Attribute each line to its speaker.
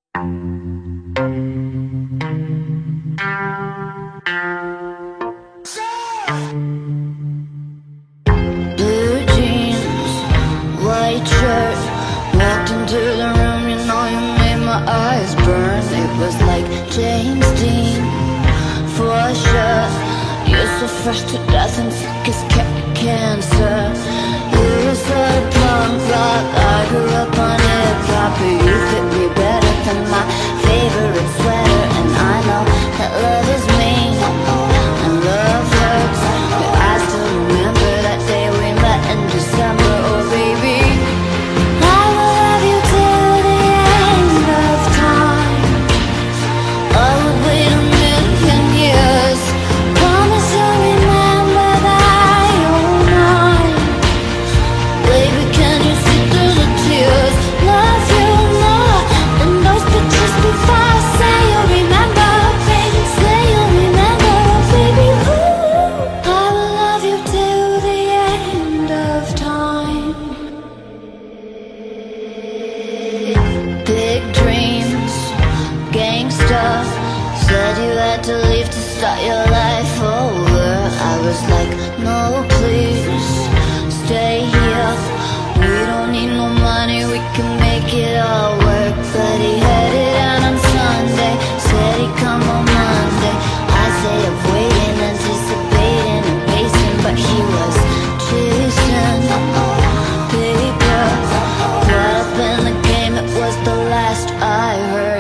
Speaker 1: Blue jeans, white shirt, walked into the room, you know you made my eyes burn. It was like James Dean, for sure. You're so fresh to death and sick as cancer. You said punk rock, I grew up on hip-hop, but you fit me better than my favorite sweater. And I know that love is mean and love hurts, but I still remember that day we met in December. Oh baby, I will love you till the end of time. I would wait a million years. Promise you'll remember that you're mine. Baby, can you see through the tears? Love you more than those pictures before. Say you'll remember, baby, say you'll remember. Baby, ooh, I will love you till the end of time. Big dreams, gangsta. Said you had to leave to start your life over. I was like, no please, stay here. We don't need no money, we can make it all work. But he headed out on Sunday, said he'd come on Monday. I stayed up waiting, anticipating and pacing, but he was chasing paper. Caught up in the game, it was the last I heard.